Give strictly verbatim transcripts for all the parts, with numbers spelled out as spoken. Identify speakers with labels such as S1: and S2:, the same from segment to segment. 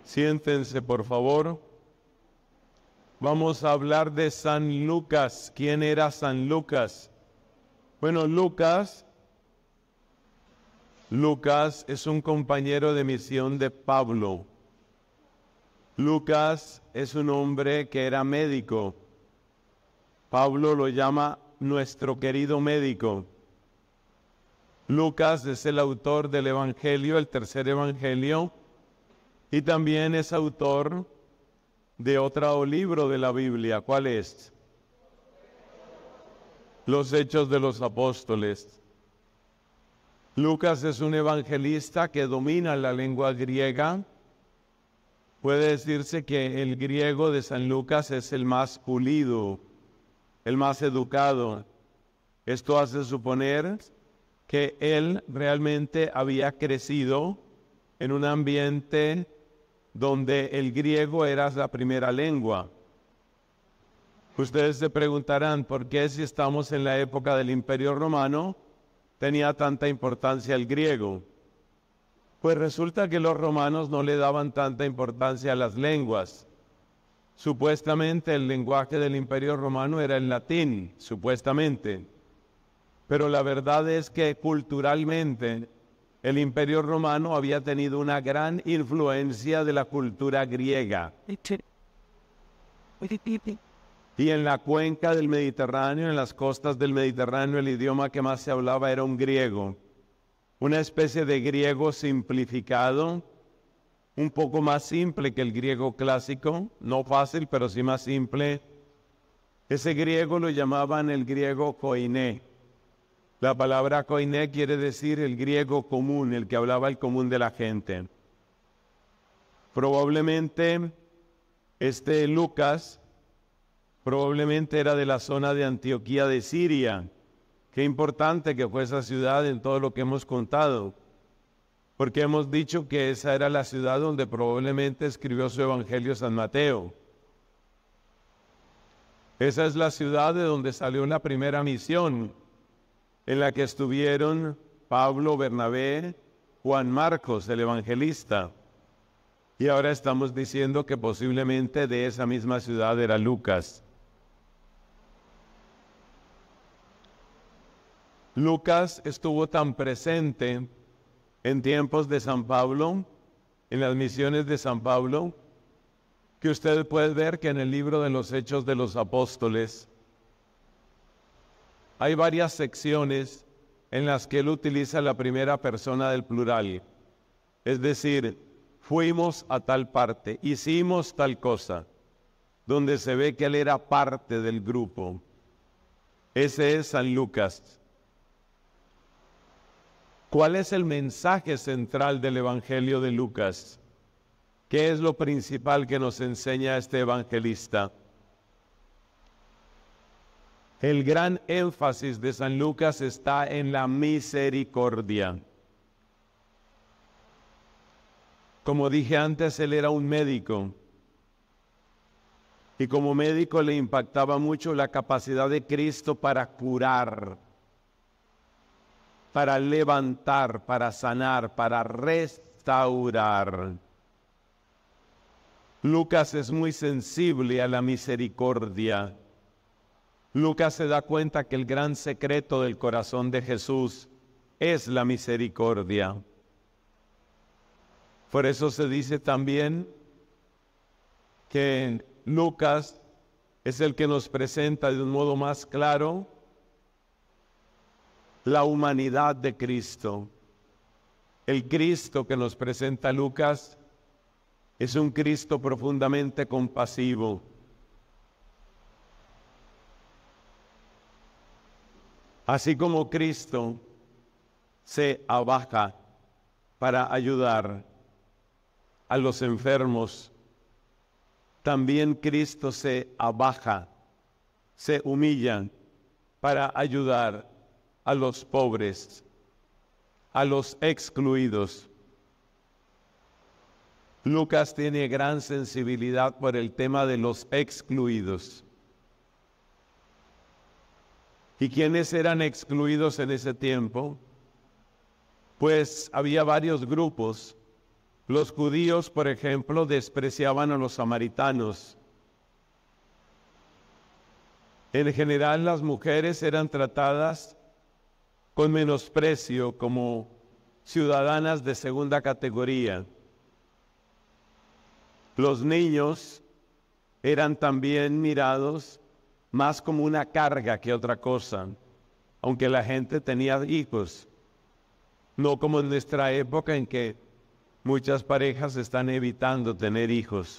S1: Siéntense, por favor. Vamos a hablar de San Lucas. ¿Quién era San Lucas? Bueno, Lucas, Lucas es un compañero de misión de Pablo. Lucas es un hombre que era médico. Pablo lo llama nuestro querido médico. Lucas es el autor del Evangelio, el tercer Evangelio, y también es autor de otro libro de la Biblia. ¿Cuál es? Los Hechos de los Apóstoles. Lucas es un evangelista que domina la lengua griega. Puede decirse que el griego de San Lucas es el más pulido, el más educado. Esto hace suponer que él realmente había crecido en un ambiente donde el griego era la primera lengua. Ustedes se preguntarán, ¿por qué si estamos en la época del Imperio Romano tenía tanta importancia el griego? Pues resulta que los romanos no le daban tanta importancia a las lenguas. Supuestamente el lenguaje del Imperio Romano era el latín, supuestamente. Pero la verdad es que culturalmente el Imperio Romano había tenido una gran influencia de la cultura griega. Y en la cuenca del Mediterráneo, en las costas del Mediterráneo, el idioma que más se hablaba era un griego. Una especie de griego simplificado, un poco más simple que el griego clásico, no fácil, pero sí más simple. Ese griego lo llamaban el griego koiné. La palabra koiné quiere decir el griego común, el que hablaba el común de la gente. Probablemente este Lucas, probablemente era de la zona de Antioquía de Siria. Qué importante que fue esa ciudad en todo lo que hemos contado, porque hemos dicho que esa era la ciudad donde probablemente escribió su Evangelio San Mateo. Esa es la ciudad de donde salió la primera misión, en la que estuvieron Pablo, Bernabé, Juan Marcos, el evangelista. Y ahora estamos diciendo que posiblemente de esa misma ciudad era Lucas. Lucas estuvo tan presente en tiempos de San Pablo, en las misiones de San Pablo, que usted puede ver que en el libro de los Hechos de los Apóstoles hay varias secciones en las que él utiliza la primera persona del plural. Es decir, fuimos a tal parte, hicimos tal cosa, donde se ve que él era parte del grupo. Ese es San Lucas. ¿Cuál es el mensaje central del Evangelio de Lucas? ¿Qué es lo principal que nos enseña este evangelista? El gran énfasis de San Lucas está en la misericordia. Como dije antes, él era un médico. Y como médico le impactaba mucho la capacidad de Cristo para curar, para levantar, para sanar, para restaurar. Lucas es muy sensible a la misericordia. Lucas se da cuenta que el gran secreto del corazón de Jesús es la misericordia. Por eso se dice también que Lucas es el que nos presenta de un modo más claro la humanidad de Cristo. El Cristo que nos presenta Lucas es un Cristo profundamente compasivo. Así como Cristo se abaja para ayudar a los enfermos, también Cristo se abaja, se humilla para ayudar a los pobres, a los excluidos. Lucas tiene gran sensibilidad por el tema de los excluidos. ¿Y quiénes eran excluidos en ese tiempo? Pues había varios grupos. Los judíos, por ejemplo, despreciaban a los samaritanos. En general, las mujeres eran tratadas con menosprecio como ciudadanas de segunda categoría. Los niños eran también mirados más como una carga que otra cosa, aunque la gente tenía hijos, no como en nuestra época en que muchas parejas están evitando tener hijos.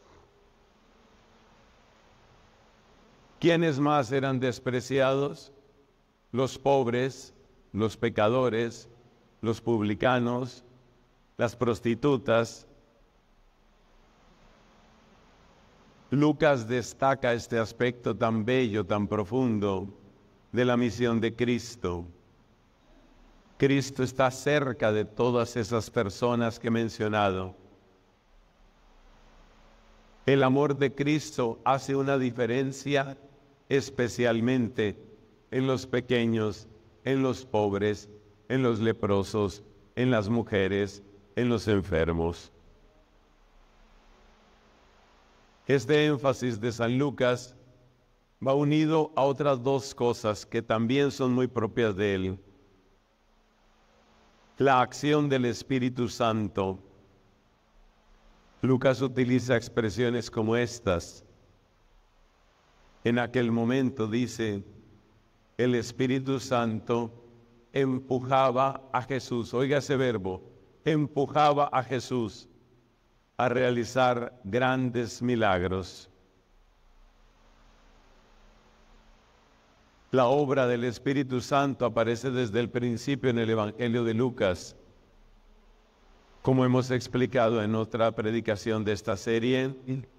S1: ¿Quiénes más eran despreciados? Los pobres, los pecadores, los publicanos, las prostitutas. Lucas destaca este aspecto tan bello, tan profundo de la misión de Cristo. Cristo está cerca de todas esas personas que he mencionado. El amor de Cristo hace una diferencia especialmente en los pequeños, en los pobres, en los leprosos, en las mujeres, en los enfermos. Este énfasis de San Lucas va unido a otras dos cosas que también son muy propias de él. La acción del Espíritu Santo. Lucas utiliza expresiones como estas. En aquel momento dice, el Espíritu Santo empujaba a Jesús, oiga ese verbo, empujaba a Jesús a realizar grandes milagros. La obra del Espíritu Santo aparece desde el principio en el Evangelio de Lucas, como hemos explicado en otra predicación de esta serie.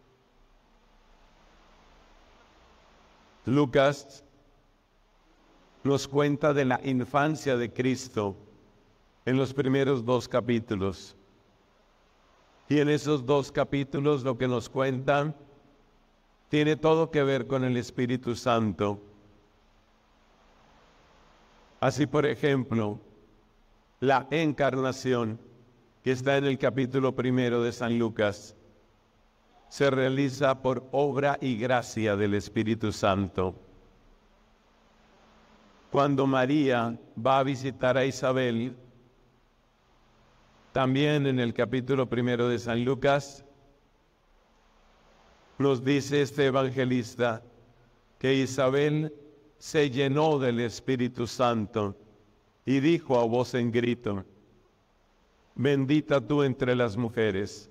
S1: Lucas nos cuenta de la infancia de Cristo en los primeros dos capítulos. Y en esos dos capítulos lo que nos cuentan tiene todo que ver con el Espíritu Santo. Así, por ejemplo, la encarnación, que está en el capítulo primero de San Lucas, se realiza por obra y gracia del Espíritu Santo. Cuando María va a visitar a Isabel, también en el capítulo primero de San Lucas, nos dice este evangelista que Isabel se llenó del Espíritu Santo y dijo a voz en grito, bendita tú entre las mujeres,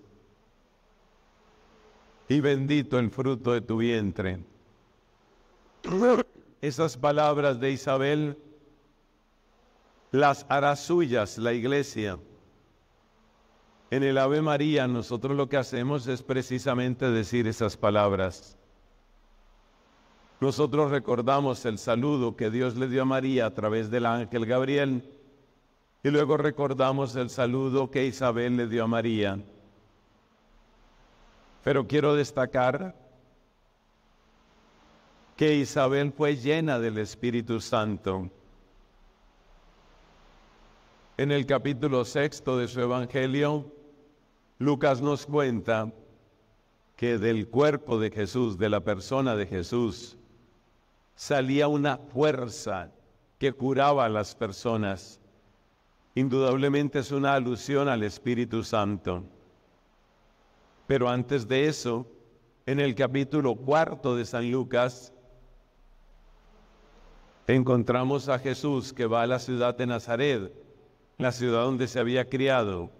S1: y bendito el fruto de tu vientre. Esas palabras de Isabel las hará suyas la Iglesia. En el Ave María nosotros lo que hacemos es precisamente decir esas palabras. Nosotros recordamos el saludo que Dios le dio a María a través del ángel Gabriel y luego recordamos el saludo que Isabel le dio a María. Pero quiero destacar que Isabel fue llena del Espíritu Santo. En el capítulo sexto de su Evangelio, Lucas nos cuenta que del cuerpo de Jesús, de la persona de Jesús, salía una fuerza que curaba a las personas. Indudablemente es una alusión al Espíritu Santo. Pero antes de eso, en el capítulo cuarto de San Lucas, encontramos a Jesús que va a la ciudad de Nazaret, la ciudad donde se había criado.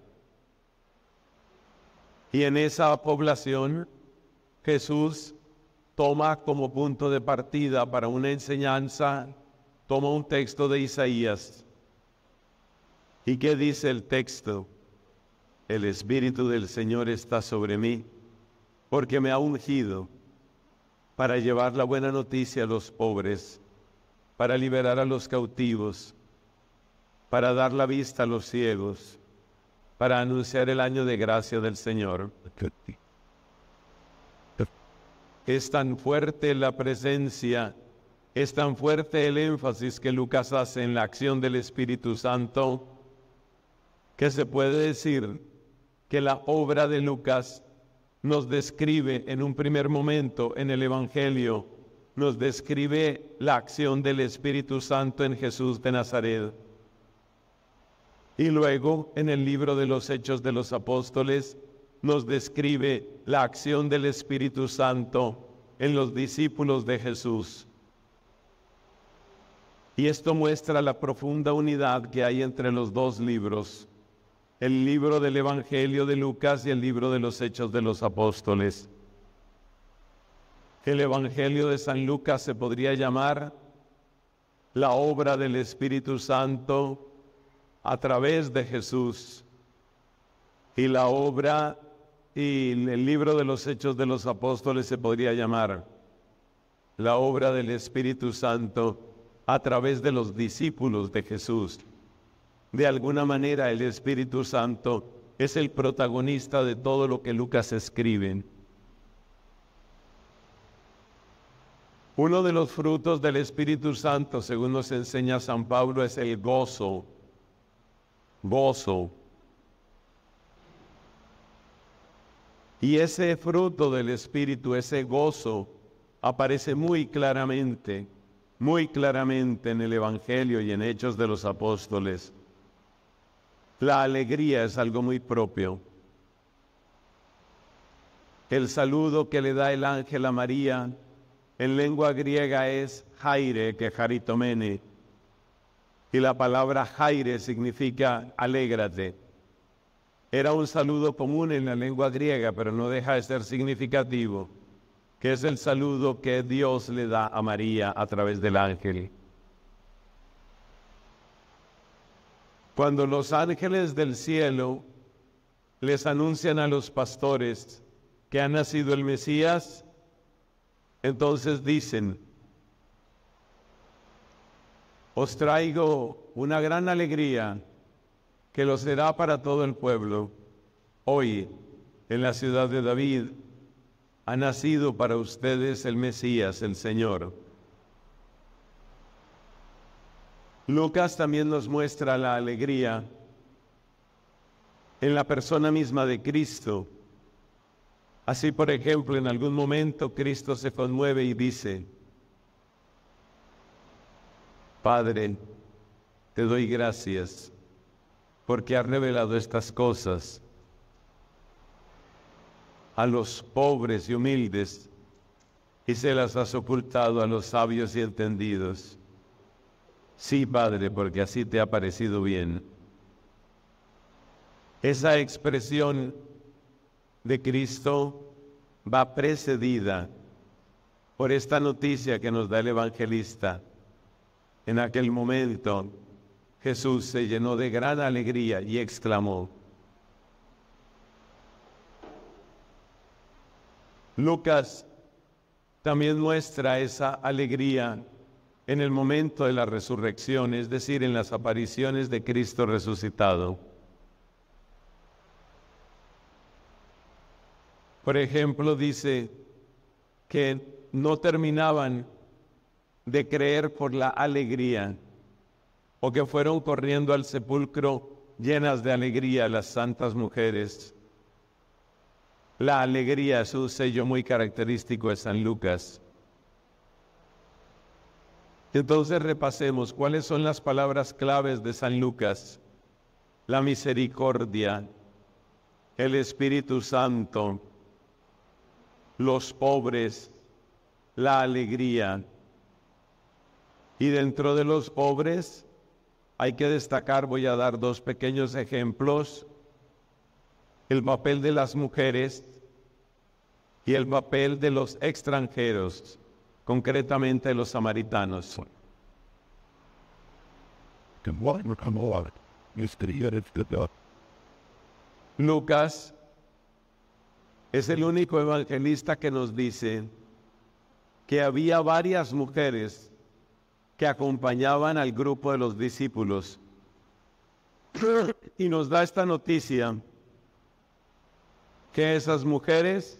S1: Y en esa población, Jesús toma como punto de partida para una enseñanza, toma un texto de Isaías. ¿Y qué dice el texto? El Espíritu del Señor está sobre mí, porque me ha ungido para llevar la buena noticia a los pobres, para liberar a los cautivos, para dar la vista a los ciegos, para anunciar el año de gracia del Señor. Es tan fuerte la presencia, es tan fuerte el énfasis que Lucas hace en la acción del Espíritu Santo, que se puede decir que la obra de Lucas nos describe en un primer momento en el Evangelio, nos describe la acción del Espíritu Santo en Jesús de Nazaret. Y luego en el libro de los Hechos de los Apóstoles nos describe la acción del Espíritu Santo en los discípulos de Jesús. Y esto muestra la profunda unidad que hay entre los dos libros, el libro del Evangelio de Lucas y el libro de los Hechos de los Apóstoles. El Evangelio de San Lucas se podría llamar la obra del Espíritu Santo a través de Jesús, y la obra y el libro de los Hechos de los Apóstoles se podría llamar la obra del Espíritu Santo a través de los discípulos de Jesús. De alguna manera el Espíritu Santo es el protagonista de todo lo que Lucas escribe. Uno de los frutos del Espíritu Santo, según nos enseña San Pablo, es el gozo. Gozo. Y ese fruto del Espíritu, ese gozo, aparece muy claramente, muy claramente en el Evangelio y en Hechos de los Apóstoles. La alegría es algo muy propio. El saludo que le da el ángel a María en lengua griega es Jaire, que jaritomene. Y la palabra Jaire significa alégrate. Era un saludo común en la lengua griega, pero no deja de ser significativo, que es el saludo que Dios le da a María a través del ángel. Cuando los ángeles del cielo les anuncian a los pastores que ha nacido el Mesías, entonces dicen: os traigo una gran alegría que lo será para todo el pueblo. Hoy, en la ciudad de David, ha nacido para ustedes el Mesías, el Señor. Lucas también nos muestra la alegría en la persona misma de Cristo. Así, por ejemplo, en algún momento Cristo se conmueve y dice: Padre, te doy gracias porque has revelado estas cosas a los pobres y humildes y se las has ocultado a los sabios y entendidos. Sí, Padre, porque así te ha parecido bien. Esa expresión de Cristo va precedida por esta noticia que nos da el evangelista. En aquel momento, Jesús se llenó de gran alegría y exclamó. Lucas también muestra esa alegría en el momento de la resurrección, es decir, en las apariciones de Cristo resucitado. Por ejemplo, dice que no terminaban de creer por la alegría, o que fueron corriendo al sepulcro llenas de alegría las santas mujeres. La alegría es un sello muy característico de San Lucas. Entonces repasemos cuáles son las palabras claves de San Lucas. La misericordia, el Espíritu Santo, los pobres, la alegría. Y dentro de los pobres hay que destacar, voy a dar dos pequeños ejemplos, el papel de las mujeres y el papel de los extranjeros, concretamente los samaritanos. Lucas es el único evangelista que nos dice que había varias mujeres que acompañaban al grupo de los discípulos. Y nos da esta noticia, que esas mujeres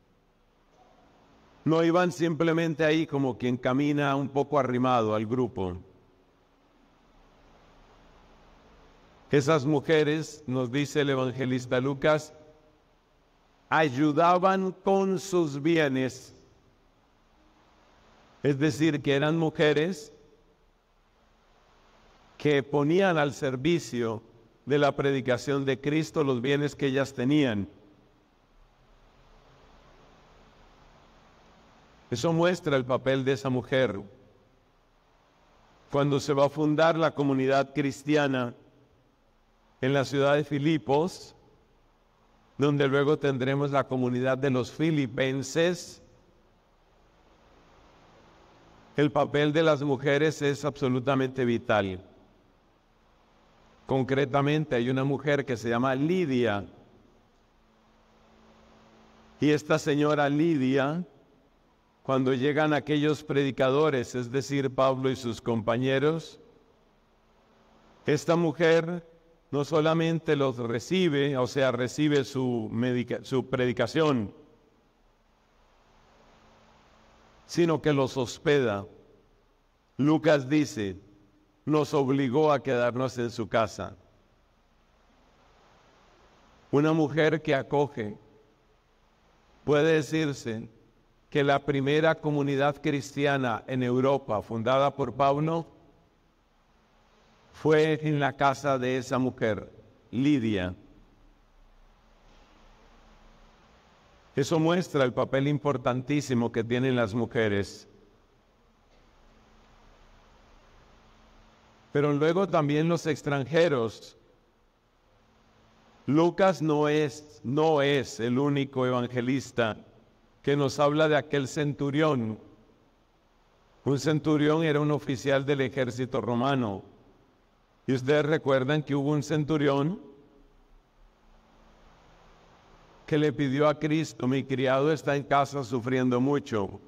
S1: no iban simplemente ahí como quien camina un poco arrimado al grupo. Esas mujeres, nos dice el evangelista Lucas, ayudaban con sus bienes. Es decir, que eran mujeres que ponían al servicio de la predicación de Cristo los bienes que ellas tenían. Eso muestra el papel de esa mujer. Cuando se va a fundar la comunidad cristiana en la ciudad de Filipos, donde luego tendremos la comunidad de los filipenses, el papel de las mujeres es absolutamente vital. Concretamente hay una mujer que se llama Lidia, y esta señora Lidia, cuando llegan aquellos predicadores, es decir, Pablo y sus compañeros, esta mujer no solamente los recibe, o sea, recibe su, medica, su predicación, sino que los hospeda. Lucas dice, nos obligó a quedarnos en su casa. Una mujer que acoge. Puede decirse que la primera comunidad cristiana en Europa, fundada por Pablo, fue en la casa de esa mujer, Lidia. Eso muestra el papel importantísimo que tienen las mujeres. Pero luego también los extranjeros. Lucas no es, no es el único evangelista que nos habla de aquel centurión. Un centurión era un oficial del ejército romano. Y ustedes recuerdan que hubo un centurión que le pidió a Cristo, mi criado está en casa sufriendo mucho.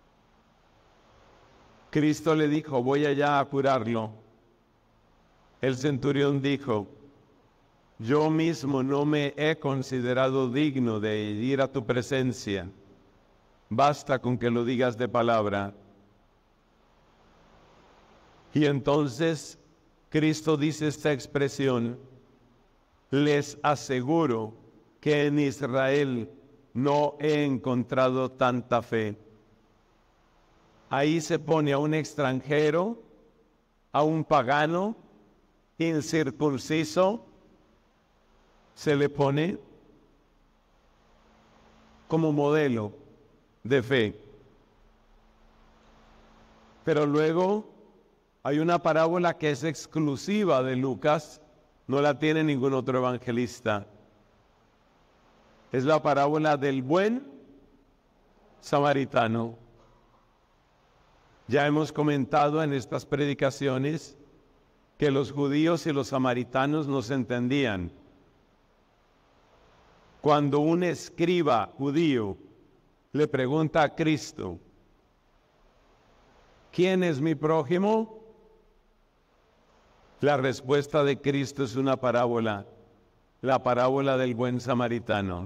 S1: Cristo le dijo, voy allá a curarlo. El centurión dijo, yo mismo no me he considerado digno de ir a tu presencia. Basta con que lo digas de palabra. Y entonces Cristo dice esta expresión, les aseguro que en Israel no he encontrado tanta fe. Ahí se pone a un extranjero, a un pagano, incircunciso, se le pone como modelo de fe. Pero luego hay una parábola que es exclusiva de Lucas, no la tiene ningún otro evangelista. Es la parábola del buen samaritano. Ya hemos comentado en estas predicaciones que los judíos y los samaritanos no se entendían. Cuando un escriba judío le pregunta a Cristo, ¿quién es mi prójimo? La respuesta de Cristo es una parábola, la parábola del buen samaritano.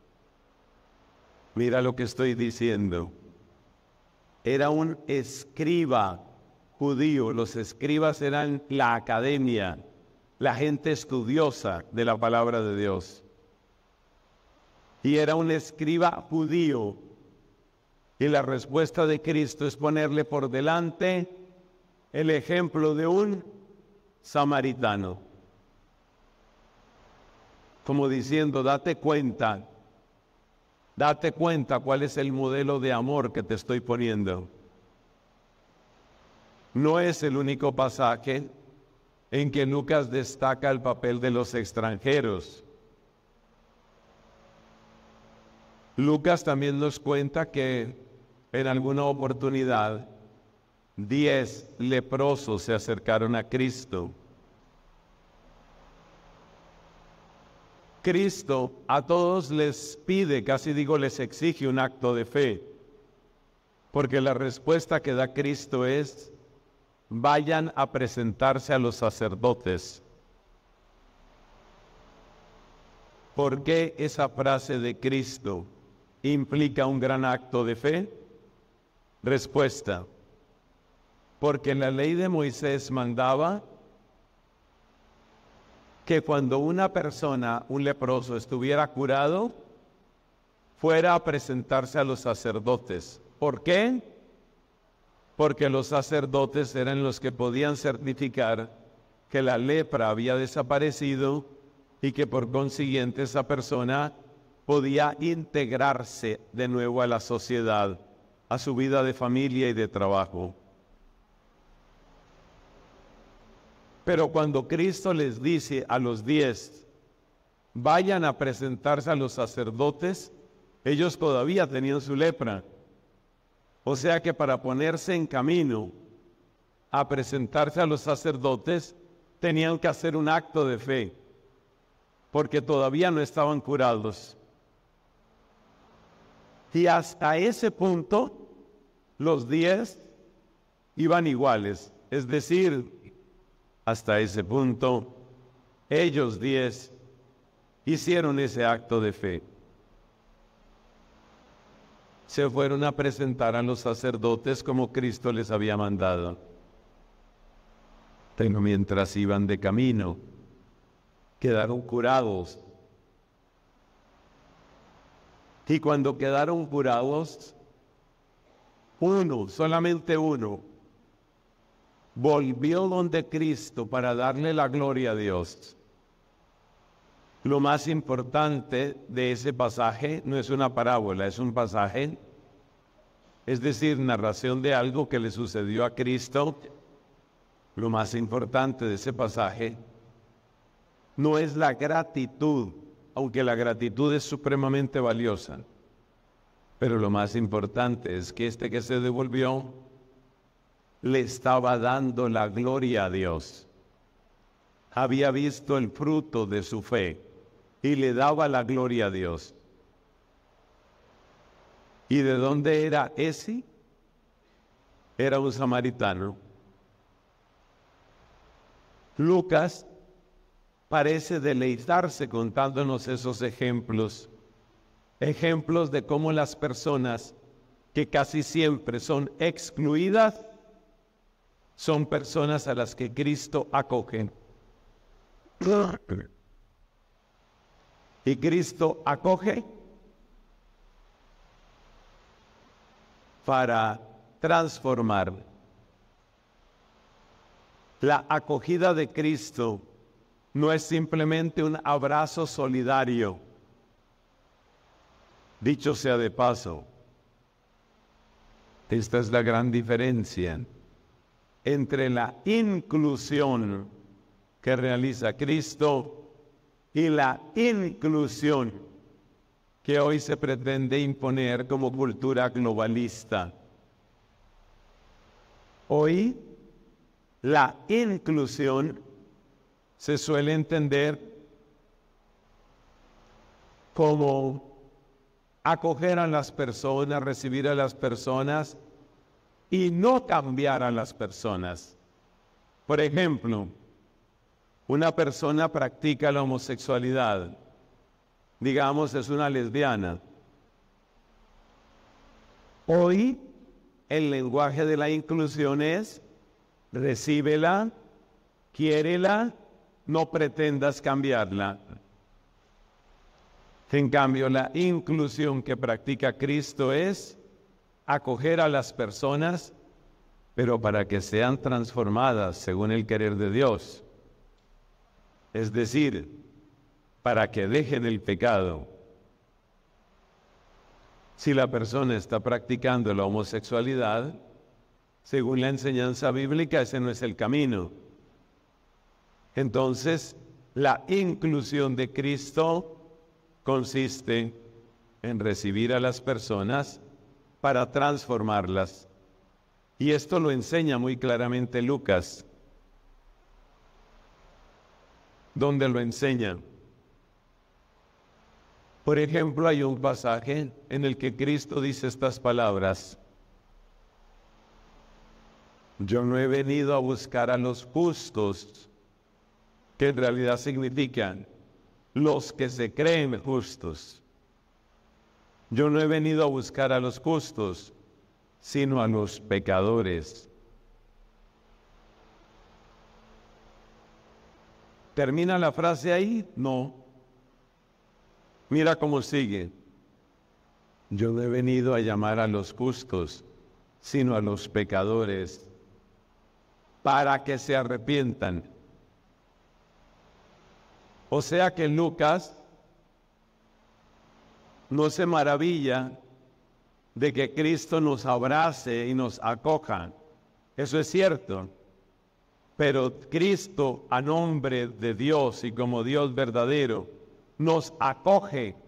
S1: Mira lo que estoy diciendo. Era un escriba judío, los escribas eran la academia, la gente estudiosa de la palabra de Dios. Y era un escriba judío. Y la respuesta de Cristo es ponerle por delante el ejemplo de un samaritano. Como diciendo, date cuenta, date cuenta cuál es el modelo de amor que te estoy poniendo. No es el único pasaje en que Lucas destaca el papel de los extranjeros. Lucas también nos cuenta que en alguna oportunidad diez leprosos se acercaron a Cristo. Cristo a todos les pide, casi digo les exige un acto de fe, porque la respuesta que da Cristo es, vayan a presentarse a los sacerdotes. ¿Por qué esa frase de Cristo implica un gran acto de fe? Respuesta, porque la ley de Moisés mandaba que cuando una persona, un leproso, estuviera curado, fuera a presentarse a los sacerdotes. ¿Por qué? Porque los sacerdotes eran los que podían certificar que la lepra había desaparecido y que por consiguiente esa persona podía integrarse de nuevo a la sociedad, a su vida de familia y de trabajo. Pero cuando Cristo les dice a los diez, vayan a presentarse a los sacerdotes, ellos todavía tenían su lepra. O sea que para ponerse en camino a presentarse a los sacerdotes, tenían que hacer un acto de fe, porque todavía no estaban curados. Y hasta ese punto, los diez iban iguales. Es decir, hasta ese punto, ellos diez hicieron ese acto de fe. Se fueron a presentar a los sacerdotes como Cristo les había mandado. Pero mientras iban de camino, quedaron curados. Y cuando quedaron curados, uno, solamente uno, volvió donde Cristo para darle la gloria a Dios. Lo más importante de ese pasaje no es una parábola, es un pasaje, es decir, narración de algo que le sucedió a Cristo. Lo más importante de ese pasaje no es la gratitud, aunque la gratitud es supremamente valiosa, pero lo más importante es que este que se devolvió le estaba dando la gloria a Dios. Había visto el fruto de su fe y le daba la gloria a Dios. ¿Y de dónde era ese? Era un samaritano. Lucas parece deleitarse contándonos esos ejemplos, ejemplos de cómo las personas que casi siempre son excluidas, son personas a las que Cristo acoge. Y Cristo acoge para transformar. La acogida de Cristo no es simplemente un abrazo solidario. Dicho sea de paso, esta es la gran diferencia entre la inclusión que realiza Cristo y la inclusión que hoy se pretende imponer como cultura globalista. Hoy, la inclusión se suele entender como acoger a las personas, recibir a las personas y no cambiar a las personas. Por ejemplo, una persona practica la homosexualidad, digamos es una lesbiana. Hoy el lenguaje de la inclusión es: recíbela, quiérela, no pretendas cambiarla. En cambio, la inclusión que practica Cristo es acoger a las personas, pero para que sean transformadas según el querer de Dios. Es decir, para que dejen el pecado. Si la persona está practicando la homosexualidad, según la enseñanza bíblica, ese no es el camino. Entonces, la inclusión de Cristo consiste en recibir a las personas para transformarlas. Y esto lo enseña muy claramente Lucas. ¿Dónde lo enseña? Por ejemplo, hay un pasaje en el que Cristo dice estas palabras: yo no he venido a buscar a los justos, que en realidad significan los que se creen justos. Yo no he venido a buscar a los justos, sino a los pecadores. ¿Termina la frase ahí? No. Mira cómo sigue. Yo no he venido a llamar a los justos, sino a los pecadores, para que se arrepientan. O sea que Lucas no se maravilla de que Cristo nos abrace y nos acoja. Eso es cierto. Pero Cristo, a nombre de Dios y como Dios verdadero, nos acoge,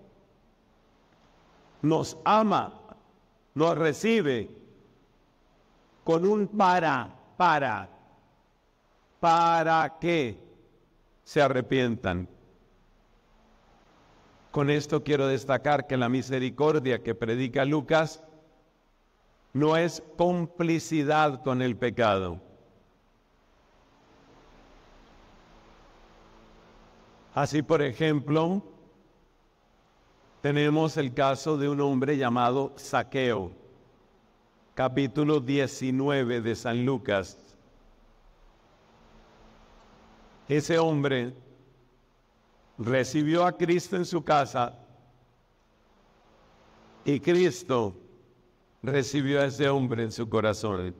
S1: nos ama, nos recibe con un para, para, para que se arrepientan. Con esto quiero destacar que la misericordia que predica Lucas no es complicidad con el pecado. Así, por ejemplo, tenemos el caso de un hombre llamado Zaqueo, capítulo diecinueve de San Lucas. Ese hombre recibió a Cristo en su casa y Cristo recibió a ese hombre en su corazón.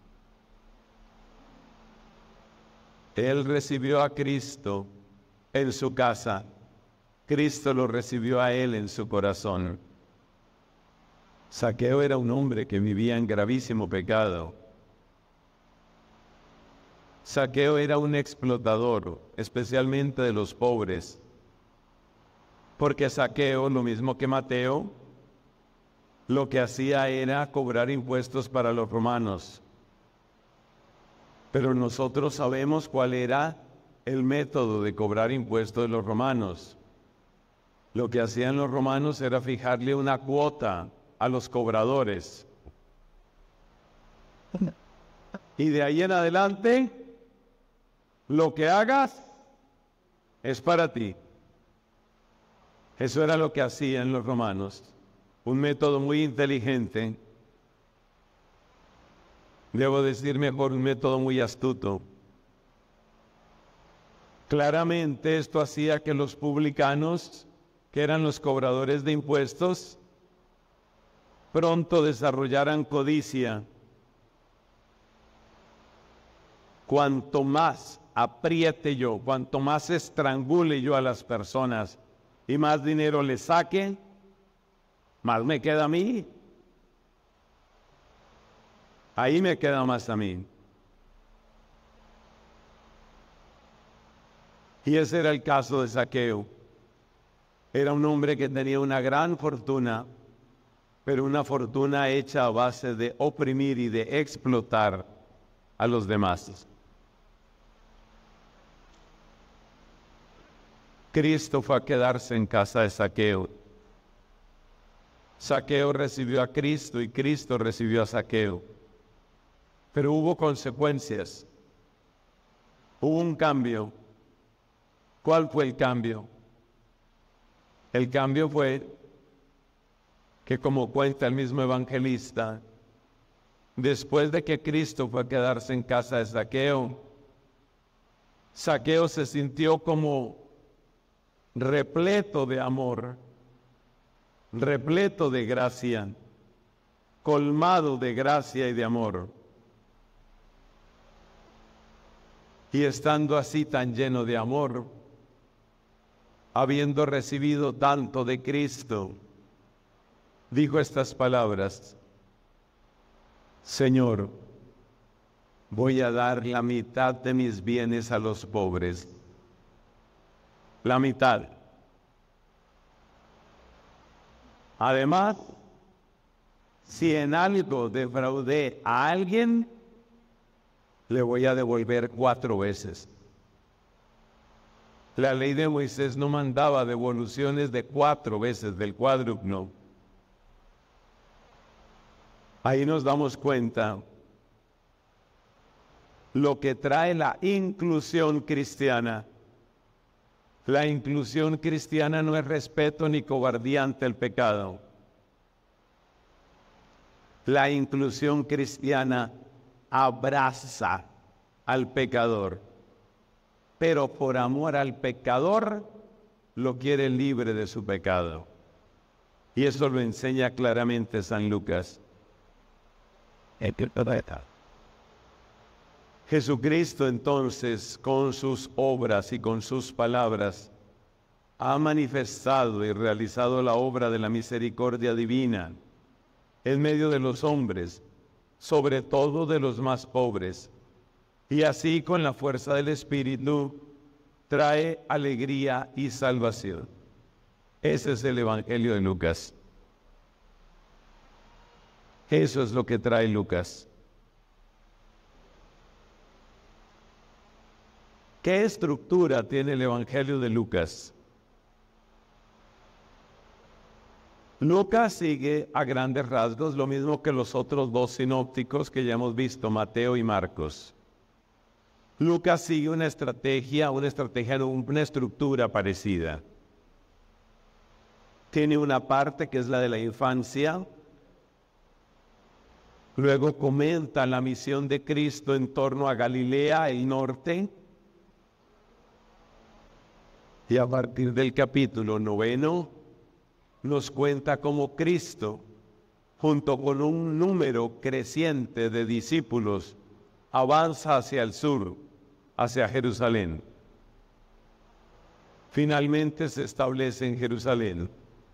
S1: Él recibió a Cristo en su casa, Cristo lo recibió a él en su corazón. Zaqueo era un hombre que vivía en gravísimo pecado. Zaqueo era un explotador, especialmente de los pobres, porque Zaqueo, lo mismo que Mateo, lo que hacía era cobrar impuestos para los romanos. Pero nosotros sabemos cuál era el método de cobrar impuestos de los romanos. Lo que hacían los romanos era fijarle una cuota a los cobradores. Y de ahí en adelante, lo que hagas es para ti. Eso era lo que hacían los romanos. Un método muy inteligente. Debo decir mejor, un método muy astuto. Claramente esto hacía que los publicanos, que eran los cobradores de impuestos, pronto desarrollaran codicia. Cuanto más apriete yo, cuanto más estrangule yo a las personas y más dinero les saque, más me queda a mí. Ahí me queda más a mí. Y ese era el caso de Zaqueo. Era un hombre que tenía una gran fortuna, pero una fortuna hecha a base de oprimir y de explotar a los demás. Cristo fue a quedarse en casa de Zaqueo. Zaqueo recibió a Cristo y Cristo recibió a Zaqueo. Pero hubo consecuencias. Hubo un cambio. ¿Cuál fue el cambio? El cambio fue que, como cuenta el mismo evangelista, después de que Cristo fue a quedarse en casa de Zaqueo, Zaqueo se sintió como repleto de amor, repleto de gracia, colmado de gracia y de amor. Y estando así tan lleno de amor, habiendo recibido tanto de Cristo, dijo estas palabras: Señor, voy a dar la mitad de mis bienes a los pobres. La mitad. Además, si en algo defraudé a alguien, le voy a devolver cuatro veces. La ley de Moisés no mandaba devoluciones de cuatro veces, del cuádruplo. Ahí nos damos cuenta lo que trae la inclusión cristiana. La inclusión cristiana no es respeto ni cobardía ante el pecado. La inclusión cristiana abraza al pecador, pero por amor al pecador lo quiere libre de su pecado. Y eso lo enseña claramente San Lucas. Jesucristo entonces, con sus obras y con sus palabras, ha manifestado y realizado la obra de la misericordia divina en medio de los hombres, sobre todo de los más pobres, y así con la fuerza del Espíritu trae alegría y salvación. Ese es el Evangelio de Lucas. Eso es lo que trae Lucas. ¿Qué estructura tiene el Evangelio de Lucas? Lucas sigue a grandes rasgos lo mismo que los otros dos sinópticos que ya hemos visto, Mateo y Marcos. Lucas sigue una estrategia, una estrategia, una estructura parecida. Tiene una parte que es la de la infancia. Luego comenta la misión de Cristo en torno a Galilea, el norte. Y a partir del capítulo noveno, nos cuenta cómo Cristo, junto con un número creciente de discípulos, avanza hacia el sur, hacia Jerusalén. Finalmente se establece en Jerusalén.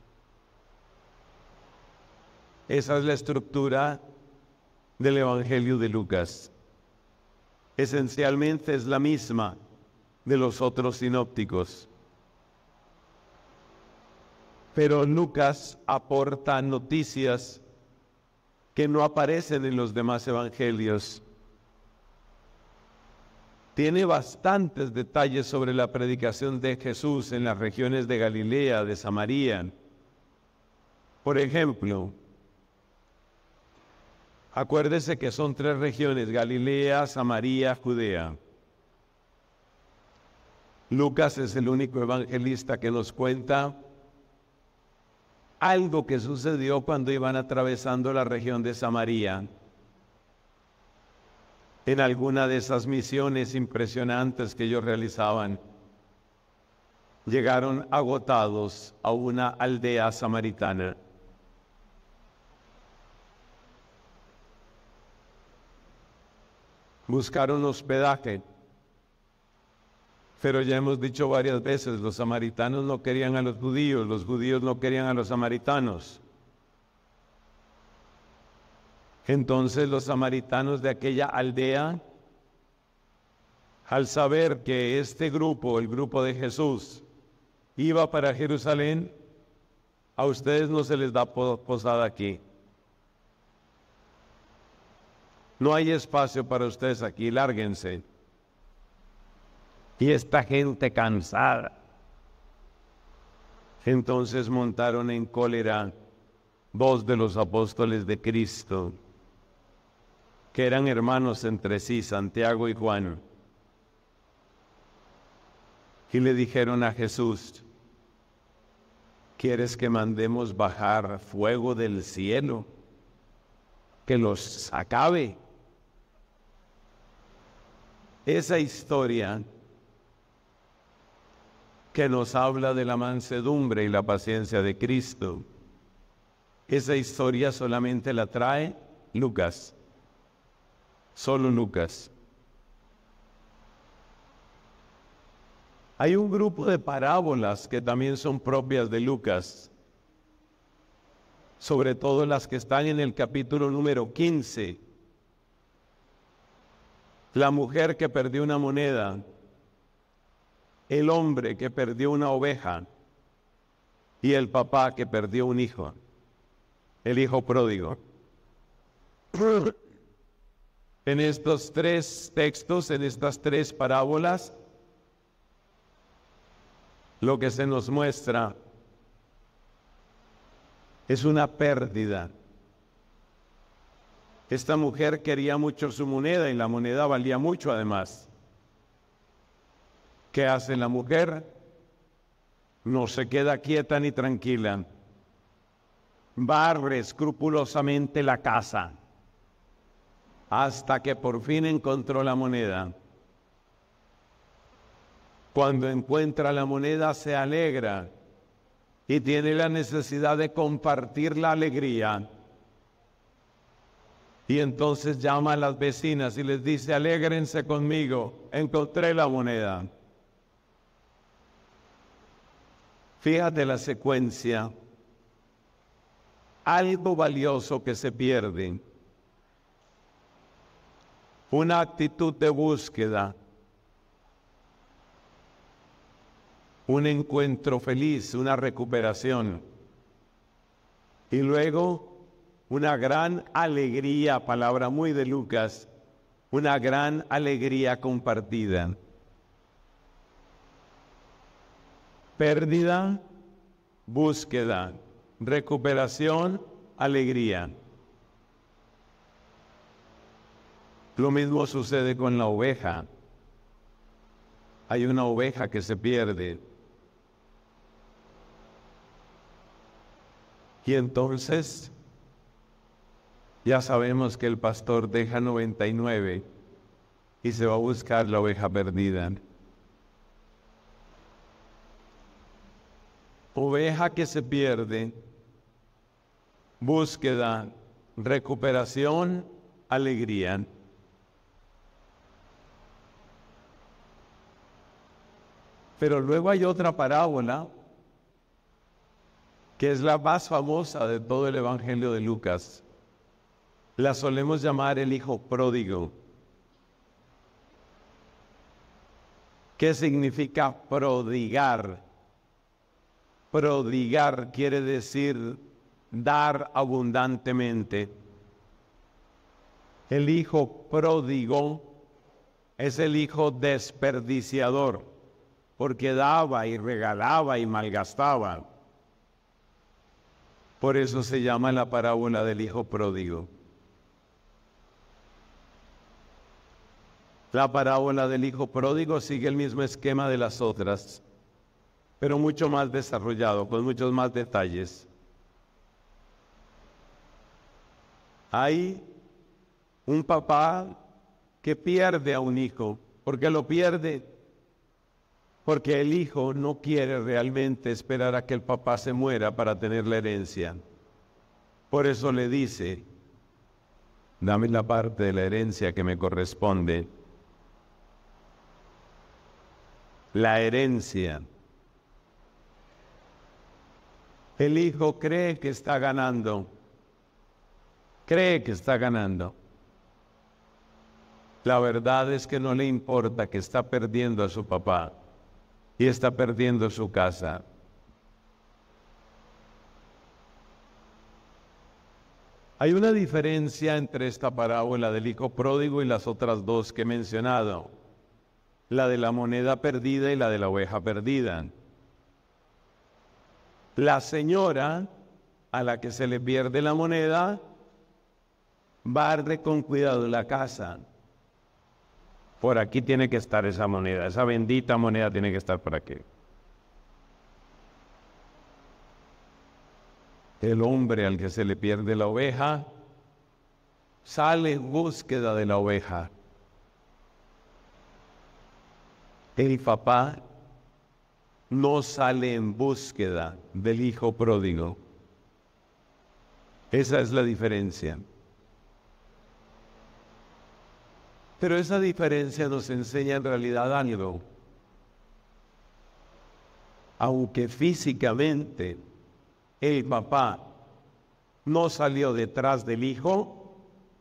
S1: Esa es la estructura del Evangelio de Lucas. Esencialmente es la misma de los otros sinópticos. Pero Lucas aporta noticias que no aparecen en los demás evangelios. Tiene bastantes detalles sobre la predicación de Jesús en las regiones de Galilea, de Samaria. Por ejemplo, acuérdese que son tres regiones: Galilea, Samaria, Judea. Lucas es el único evangelista que nos cuenta algo que sucedió cuando iban atravesando la región de Samaria. En alguna de esas misiones impresionantes que ellos realizaban, llegaron agotados a una aldea samaritana. Buscaron hospedaje, pero ya hemos dicho varias veces, los samaritanos no querían a los judíos, los judíos no querían a los samaritanos. Entonces los samaritanos de aquella aldea, al saber que este grupo, el grupo de Jesús, iba para Jerusalén, a ustedes no se les da posada aquí. No hay espacio para ustedes aquí, lárguense. Y esta gente cansada. Entonces montaron en cólera dos de los apóstoles de Cristo, que eran hermanos entre sí, Santiago y Juan. Y le dijeron a Jesús: ¿quieres que mandemos bajar fuego del cielo, que los acabe? Esa historia que nos habla de la mansedumbre y la paciencia de Cristo, esa historia solamente la trae Lucas, solo Lucas. Hay un grupo de parábolas que también son propias de Lucas, sobre todo las que están en el capítulo número quince. La mujer que perdió una moneda, el hombre que perdió una oveja y el papá que perdió un hijo, el hijo pródigo. En estos tres textos, en estas tres parábolas, lo que se nos muestra es una pérdida. Esta mujer quería mucho su moneda y la moneda valía mucho además. ¿Qué hace la mujer? No se queda quieta ni tranquila. Barre escrupulosamente la casa hasta que por fin encontró la moneda. Cuando encuentra la moneda se alegra y tiene la necesidad de compartir la alegría. Y entonces llama a las vecinas y les dice: alégrense conmigo, encontré la moneda. Fíjate la secuencia. Algo valioso que se pierde. Una actitud de búsqueda. Un encuentro feliz, una recuperación. Y luego una gran alegría, palabra muy de Lucas, una gran alegría compartida. Pérdida, búsqueda, recuperación, alegría. Lo mismo sucede con la oveja. Hay una oveja que se pierde. Y entonces ya sabemos que el pastor deja noventa y nueve y se va a buscar la oveja perdida. Oveja que se pierde, búsqueda, recuperación, alegría. Pero luego hay otra parábola que es la más famosa de todo el Evangelio de Lucas. La solemos llamar el hijo pródigo. ¿Qué significa prodigar? Prodigar quiere decir dar abundantemente. El hijo pródigo es el hijo desperdiciador, porque daba y regalaba y malgastaba. Por eso se llama la parábola del hijo pródigo. La parábola del hijo pródigo sigue el mismo esquema de las otras, pero mucho más desarrollado, con muchos más detalles. Hay un papá que pierde a un hijo. ¿Por qué lo pierde? Porque el hijo no quiere realmente esperar a que el papá se muera para tener la herencia. Por eso le dice: dame la parte de la herencia que me corresponde. La herencia. El hijo cree que está ganando. Cree que está ganando. La verdad es que no le importa que está perdiendo a su papá y está perdiendo su casa. Hay una diferencia entre esta parábola del hijo pródigo y las otras dos que he mencionado, la de la moneda perdida y la de la oveja perdida. La señora a la que se le pierde la moneda barre con cuidado la casa. Por aquí tiene que estar esa moneda, esa bendita moneda tiene que estar por aquí. El hombre al que se le pierde la oveja sale en búsqueda de la oveja. El papá no sale en búsqueda del hijo pródigo. Esa es la diferencia. Pero esa diferencia nos enseña en realidad algo. Aunque físicamente el papá no salió detrás del hijo,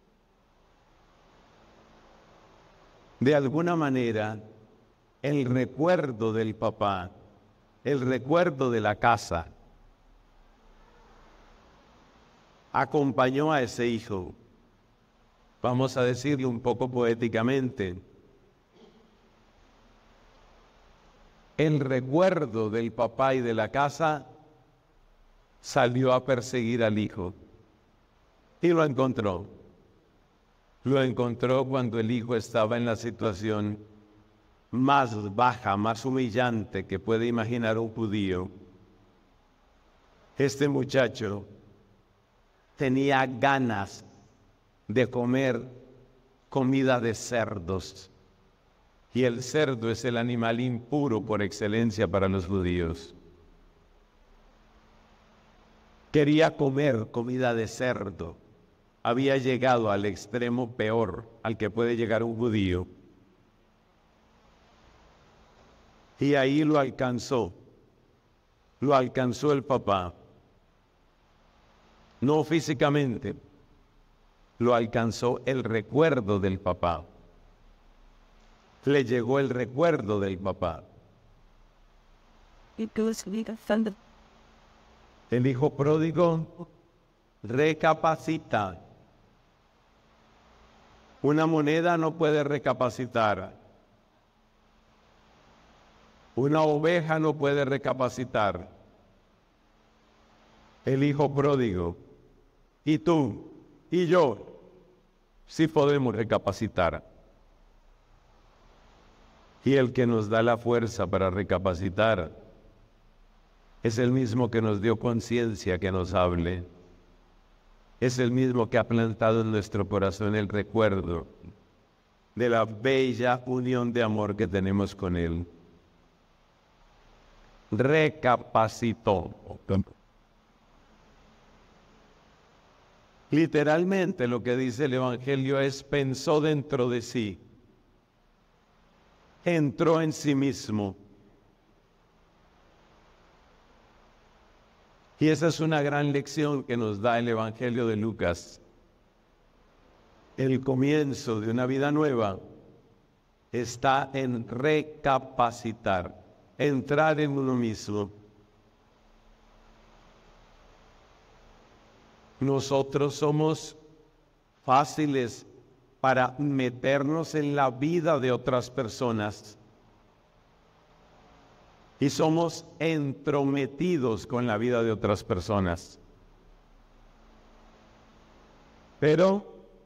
S1: de alguna manera el recuerdo del papá, el recuerdo de la casa, acompañó a ese hijo. Vamos a decirlo un poco poéticamente. El recuerdo del papá y de la casa salió a perseguir al hijo y lo encontró. Lo encontró cuando el hijo estaba en la situación más baja, más humillante que puede imaginar un judío. Este muchacho tenía ganas de comer comida de cerdos, y el cerdo es el animal impuro por excelencia para los judíos. Quería comer comida de cerdo. Había llegado al extremo peor al que puede llegar un judío. Y ahí lo alcanzó. Lo alcanzó el papá. No físicamente, lo alcanzó el recuerdo del papá. Le llegó el recuerdo del papá. El hijo pródigo recapacita. Una moneda no puede recapacitar. Una oveja no puede recapacitar. El hijo pródigo, y tú, y yo, sí podemos recapacitar. Y el que nos da la fuerza para recapacitar es el mismo que nos dio conciencia que nos hable. Es el mismo que ha plantado en nuestro corazón el recuerdo de la bella unión de amor que tenemos con Él. Recapacitó. Literalmente lo que dice el Evangelio es pensó dentro de sí. Entró en sí mismo. Y esa es una gran lección que nos da el Evangelio de Lucas. El comienzo de una vida nueva está en recapacitar, entrar en uno mismo. Nosotros somos fáciles para meternos en la vida de otras personas. Y somos entrometidos con la vida de otras personas. Pero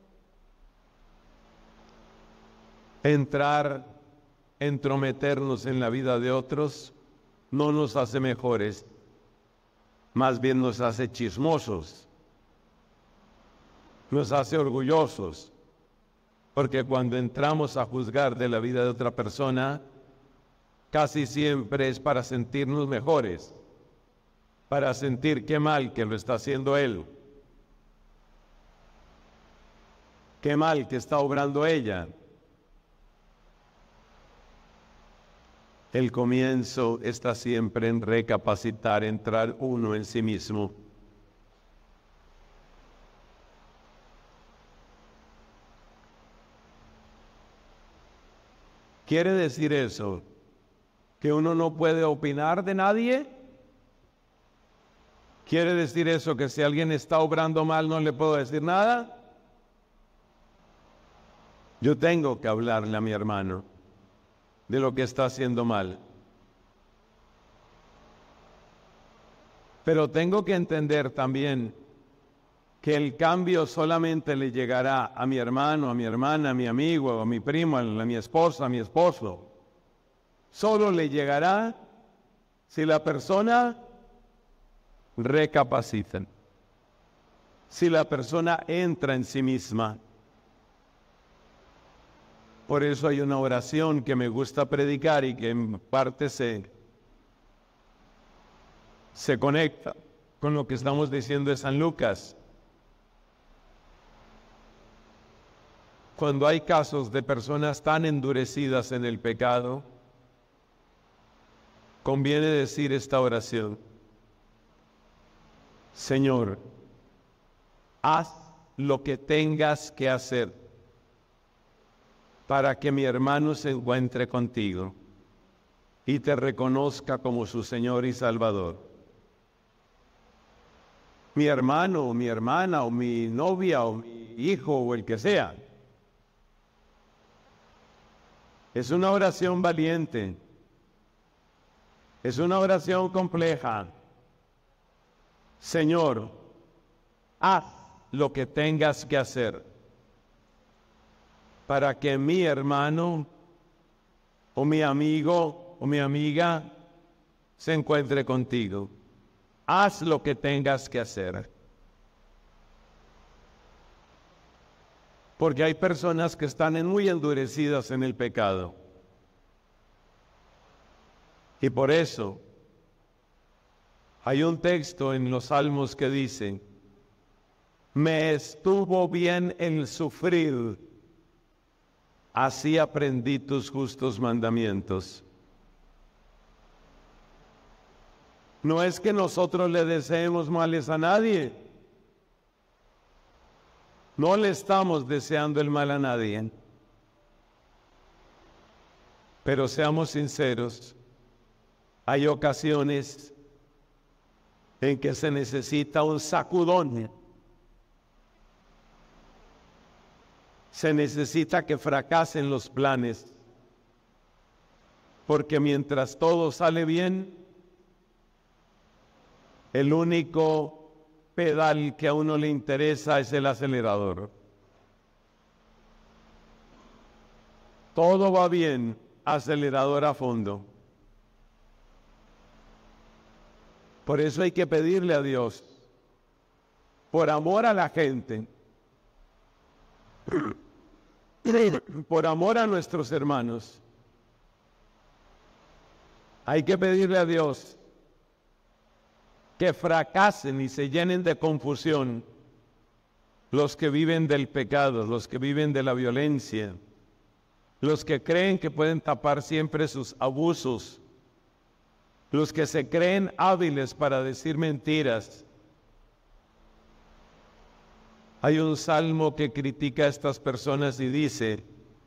S1: entrar, entrometernos en la vida de otros no nos hace mejores, más bien nos hace chismosos, nos hace orgullosos, porque cuando entramos a juzgar de la vida de otra persona, casi siempre es para sentirnos mejores, para sentir qué mal que lo está haciendo él, qué mal que está obrando ella. El comienzo está siempre en recapacitar, entrar uno en sí mismo. ¿Quiere decir eso que uno no puede opinar de nadie? ¿Quiere decir eso que si alguien está obrando mal no le puedo decir nada? Yo tengo que hablarle a mi hermano de lo que está haciendo mal. Pero tengo que entender también que el cambio solamente le llegará a mi hermano, a mi hermana, a mi amigo, a mi primo, a mi esposa, a mi esposo. Solo le llegará si la persona recapacita, si la persona entra en sí misma. Por eso hay una oración que me gusta predicar y que en parte se, se conecta con lo que estamos diciendo de San Lucas. Cuando hay casos de personas tan endurecidas en el pecado, conviene decir esta oración: Señor, haz lo que tengas que hacer para que mi hermano se encuentre contigo y te reconozca como su Señor y Salvador. Mi hermano, o mi hermana, o mi novia, o mi hijo, o el que sea. Es una oración valiente. Es una oración compleja. Señor, haz lo que tengas que hacer para que mi hermano o mi amigo o mi amiga se encuentre contigo. Haz lo que tengas que hacer. Porque hay personas que están muy endurecidas en el pecado. Y por eso Hay un texto en los Salmos que dice: me estuvo bien el sufrir, así aprendí tus justos mandamientos. No es que nosotros le deseemos males a nadie. No le estamos deseando el mal a nadie. Pero seamos sinceros, hay ocasiones en que se necesita un sacudón. Se necesita que fracasen los planes. Porque mientras todo sale bien, el único pedal que a uno le interesa es el acelerador. Todo va bien, acelerador a fondo. Por eso hay que pedirle a Dios, por amor a la gente, por amor a nuestros hermanos, hay que pedirle a Dios que fracasen y se llenen de confusión los que viven del pecado, los que viven de la violencia, los que creen que pueden tapar siempre sus abusos, los que se creen hábiles para decir mentiras. Hay un salmo que critica a estas personas y dice,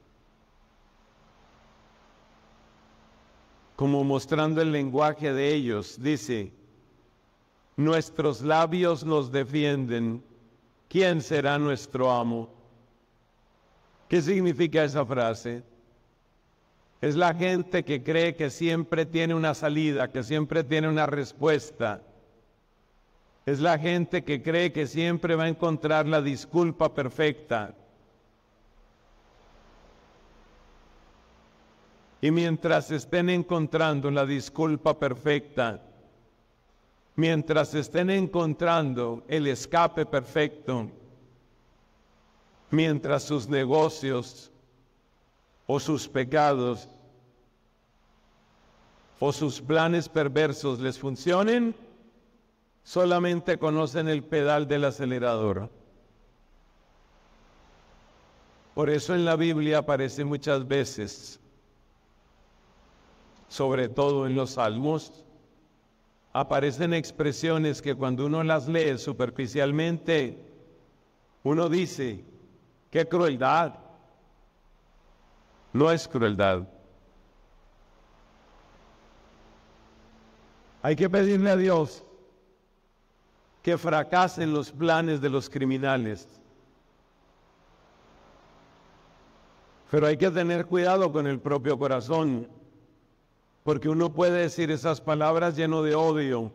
S1: como mostrando el lenguaje de ellos, dice: nuestros labios nos defienden, ¿quién será nuestro amo? ¿Qué significa esa frase? Es la gente que cree que siempre tiene una salida, que siempre tiene una respuesta. Es la gente que cree que siempre va a encontrar la disculpa perfecta. Y mientras estén encontrando la disculpa perfecta, mientras estén encontrando el escape perfecto, mientras sus negocios o sus pecados o sus planes perversos les funcionen, solamente conocen el pedal del acelerador. Por eso en la Biblia aparece muchas veces, sobre todo en los Salmos, aparecen expresiones que cuando uno las lee superficialmente, uno dice: ¡qué crueldad! No es crueldad. Hay que pedirle a Dios que fracasen los planes de los criminales. Pero hay que tener cuidado con el propio corazón, porque uno puede decir esas palabras lleno de odio.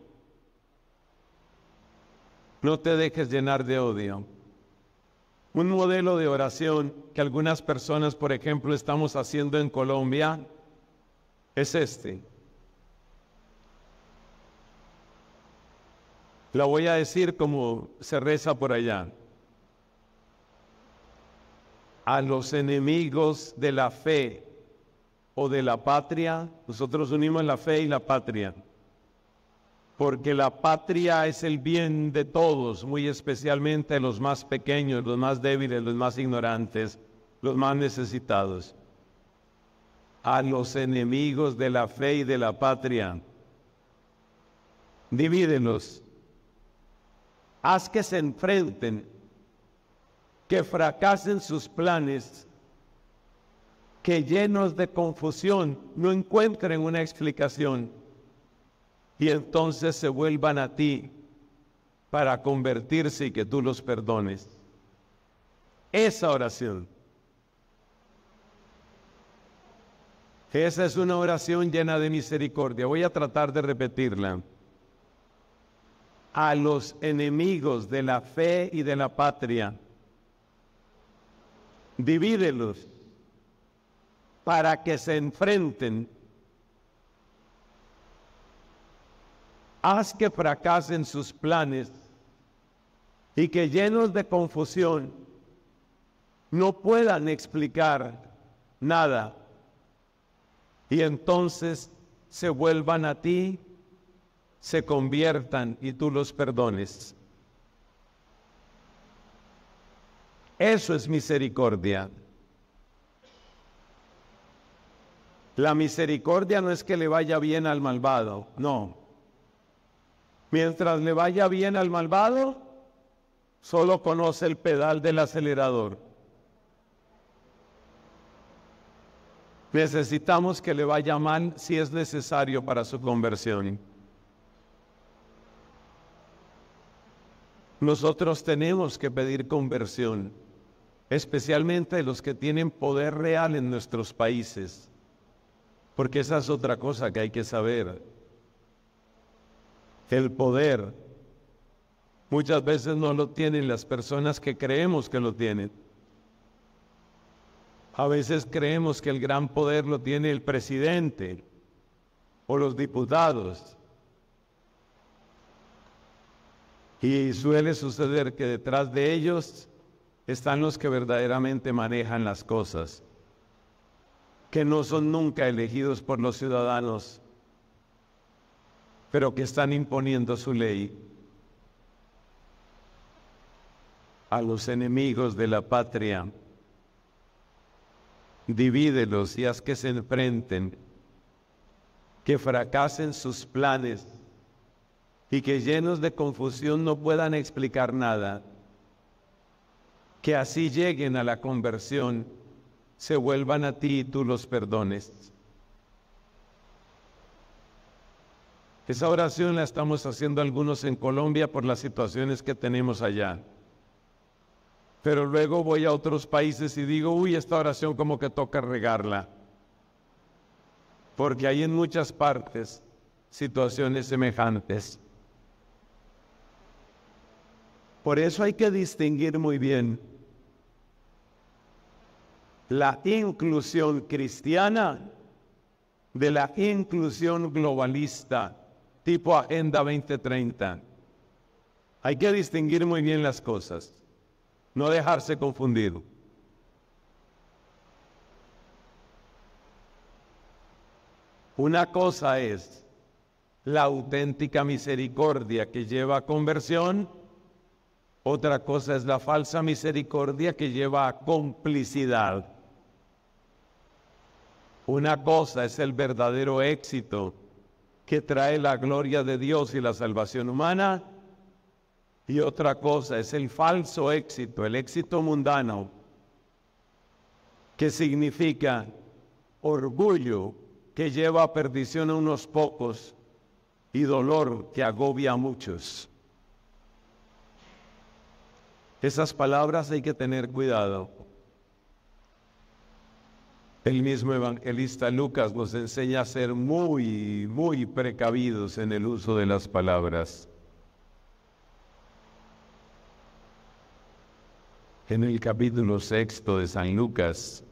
S1: No te dejes llenar de odio. Un modelo de oración que algunas personas, por ejemplo, estamos haciendo en Colombia, es este. La voy a decir como se reza por allá. A los enemigos de la fe o de la patria, nosotros unimos la fe y la patria, porque la patria es el bien de todos, muy especialmente de los más pequeños, los más débiles, los más ignorantes, los más necesitados. A los enemigos de la fe y de la patria, divídelos, haz que se enfrenten, que fracasen sus planes, que llenos de confusión no encuentren una explicación y entonces se vuelvan a ti para convertirse y que tú los perdones. Esa oración, esa es una oración llena de misericordia. Voy a tratar de repetirla. A los enemigos de la fe y de la patria, divídelos para que se enfrenten. Haz que fracasen sus planes y que llenos de confusión no puedan explicar nada. Y entonces se vuelvan a ti se conviertan y tú los perdones. Eso es misericordia. La misericordia no es que le vaya bien al malvado, no. Mientras le vaya bien al malvado, solo conoce el pedal del acelerador. Necesitamos que le vaya mal si es necesario para su conversión. Nosotros tenemos que pedir conversión, especialmente los que tienen poder real en nuestros países. Porque esa es otra cosa que hay que saber. El poder muchas veces no lo tienen las personas que creemos que lo tienen. A veces creemos que el gran poder lo tiene el presidente o los diputados. Y suele suceder que detrás de ellos están los que verdaderamente manejan las cosas, que no son nunca elegidos por los ciudadanos, pero que están imponiendo su ley. A los enemigos de la patria, divídelos y haz que se enfrenten, que fracasen sus planes y que llenos de confusión no puedan explicar nada, que así lleguen a la conversión, se vuelvan a ti y tú los perdones. Esa oración la estamos haciendo algunos en Colombia por las situaciones que tenemos allá. Pero luego voy a otros países y digo, uy, esta oración como que toca regarla. Porque hay en muchas partes situaciones semejantes. Por eso hay que distinguir muy bien la inclusión cristiana de la inclusión globalista, tipo Agenda veinte treinta. Hay que distinguir muy bien las cosas, no dejarse confundir. Una cosa es la auténtica misericordia que lleva a conversión, otra cosa es la falsa misericordia que lleva a complicidad. Una cosa es el verdadero éxito que trae la gloria de Dios y la salvación humana, y otra cosa es el falso éxito, el éxito mundano, que significa orgullo que lleva a perdición a unos pocos y dolor que agobia a muchos. Esas palabras hay que tener cuidado. El mismo evangelista Lucas nos enseña a ser muy, muy precavidos en el uso de las palabras. En el capítulo sexto de San Lucas,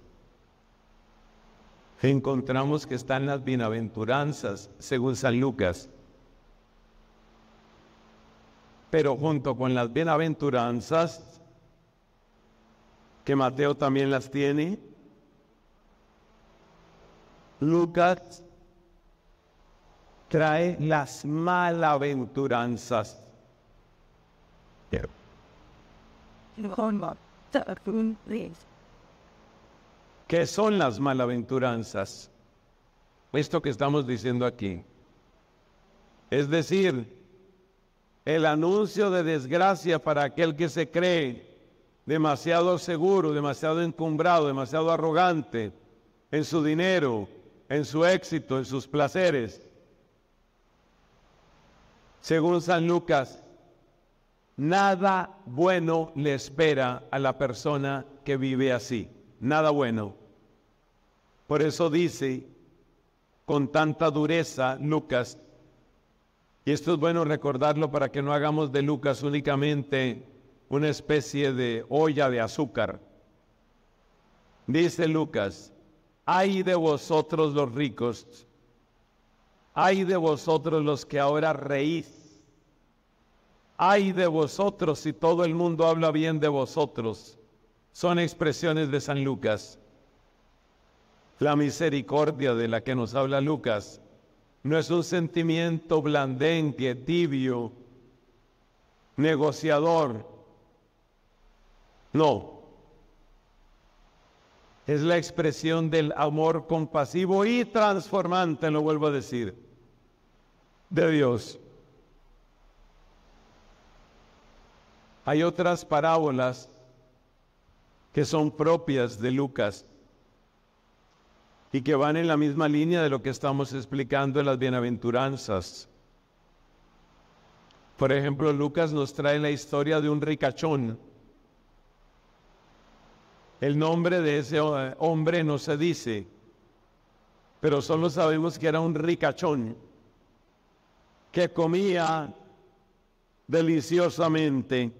S1: encontramos que están las bienaventuranzas, según San Lucas. Pero junto con las bienaventuranzas, que Mateo también las tiene, Lucas trae las malaventuranzas. ¿Qué son las malaventuranzas? Esto que estamos diciendo aquí. Es decir, el anuncio de desgracia para aquel que se cree demasiado seguro, demasiado encumbrado, demasiado arrogante en su dinero, en su éxito, en sus placeres. Según San Lucas, nada bueno le espera a la persona que vive así, nada bueno. Por eso dice con tanta dureza Lucas, y esto es bueno recordarlo para que no hagamos de Lucas únicamente una especie de olla de azúcar. Dice Lucas, ay de vosotros los ricos, ay de vosotros los que ahora reís, ay de vosotros si todo el mundo habla bien de vosotros. Son expresiones de San Lucas. La misericordia de la que nos habla Lucas No es un sentimiento blandengue, tibio, negociador. No. Es la expresión del amor compasivo y transformante, lo vuelvo a decir, de Dios. Hay otras parábolas que son propias de Lucas y que van en la misma línea de lo que estamos explicando en las bienaventuranzas. Por ejemplo, Lucas nos trae la historia de un ricachón. El nombre de ese hombre no se dice, pero solo sabemos que era un ricachón que comía deliciosamente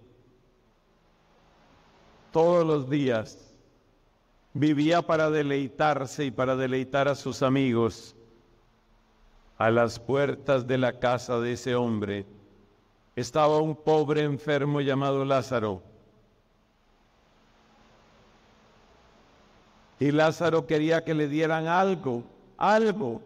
S1: todos los días. Vivía para deleitarse y para deleitar a sus amigos. A las puertas de la casa de ese hombre estaba un pobre enfermo llamado Lázaro. Y Lázaro quería que le dieran algo, algo.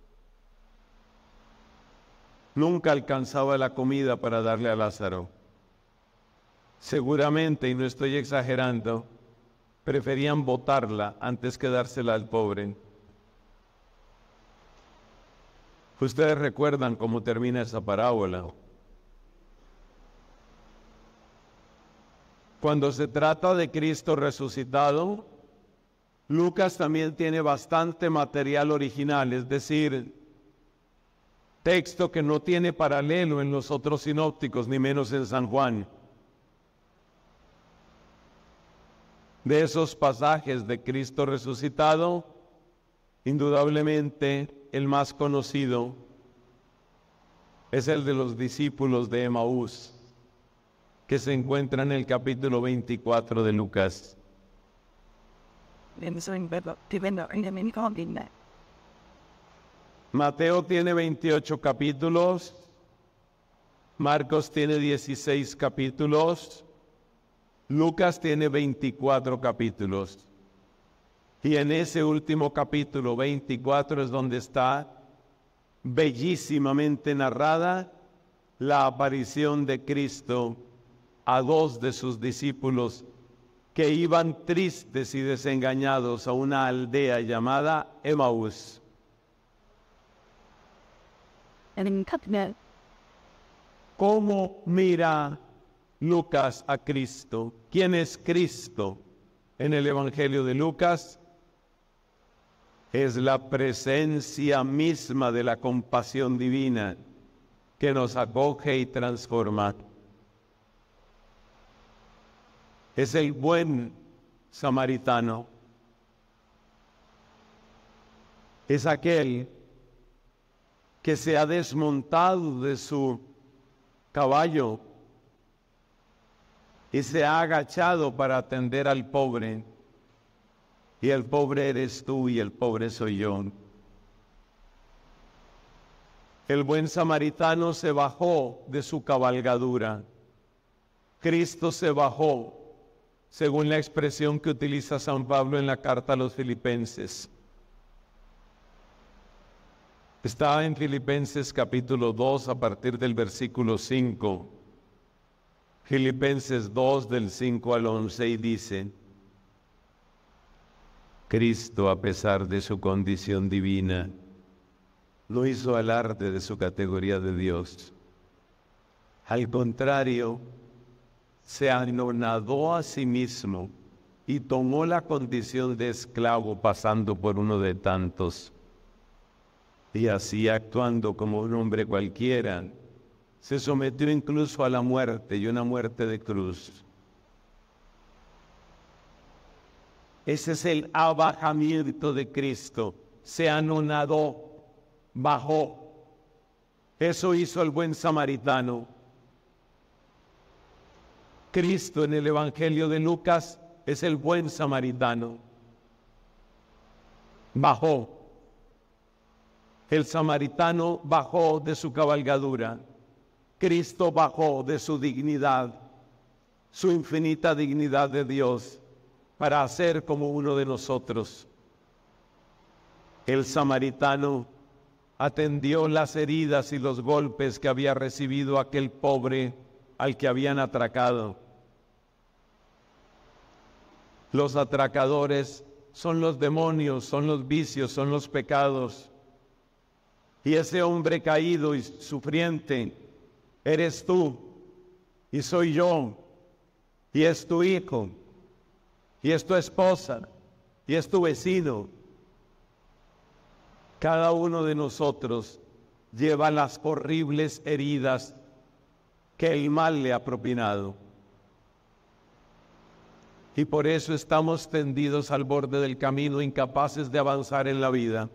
S1: Nunca alcanzaba la comida para darle a Lázaro. Seguramente, y no estoy exagerando, preferían botarla antes que dársela al pobre. Ustedes recuerdan cómo termina esa parábola. Cuando se trata de Cristo resucitado, Lucas también tiene bastante material original, es decir, texto que no tiene paralelo en los otros sinópticos, ni menos en San Juan. De esos pasajes de Cristo resucitado, indudablemente el más conocido es el de los discípulos de Emaús, que se encuentra en el capítulo veinticuatro de Lucas. Mateo tiene veintiocho capítulos, Marcos tiene dieciséis capítulos, Lucas tiene veinticuatro capítulos. Y en ese último capítulo, veinticuatro, es donde está bellísimamente narrada la aparición de Cristo a dos de sus discípulos que iban tristes y desengañados a una aldea llamada Emaús. ¿Cómo mira Lucas a Cristo? ¿Quién es Cristo en el Evangelio de Lucas? Es la presencia misma de la compasión divina que nos acoge y transforma. Es el buen samaritano. Es aquel que se ha desmontado de su caballo y se ha agachado para atender al pobre. Y el pobre eres tú y el pobre soy yo. El buen samaritano se bajó de su cabalgadura. Cristo se bajó, según la expresión que utiliza San Pablo en la carta a los Filipenses. Está en Filipenses capítulo dos a partir del versículo cinco. Filipenses dos del cinco al once y dice: Cristo, a pesar de su condición divina, no hizo alarde de su categoría de Dios. Al contrario, se anonadó a sí mismo y tomó la condición de esclavo, pasando por uno de tantos. Y así, actuando como un hombre cualquiera, se sometió incluso a la muerte, y una muerte de cruz. Ese es el abajamiento de Cristo. Se anonadó, bajó. Eso hizo el buen samaritano. Cristo en el Evangelio de Lucas es el buen samaritano. Bajó. El samaritano bajó de su cabalgadura. Cristo bajó de su dignidad, su infinita dignidad de Dios, para ser como uno de nosotros. El samaritano atendió las heridas y los golpes que había recibido aquel pobre al que habían atracado. Los atracadores son los demonios, son los vicios, son los pecados. Y ese hombre caído y sufriente eres tú, y soy yo, y es tu hijo, y es tu esposa, y es tu vecino. Cada uno de nosotros lleva las horribles heridas que el mal le ha propinado. Y por eso estamos tendidos al borde del camino, incapaces de avanzar en la vida.